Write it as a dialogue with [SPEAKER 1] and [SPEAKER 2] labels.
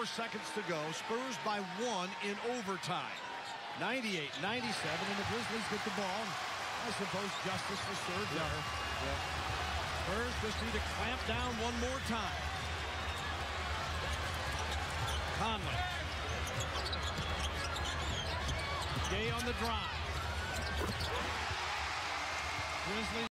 [SPEAKER 1] seconds to go. Spurs by 1 in overtime. 98-97, and the Grizzlies get the ball. I suppose justice was served there. Yeah. Spurs just need to clamp down one more time. Conley. Gay on the drive. Grizzlies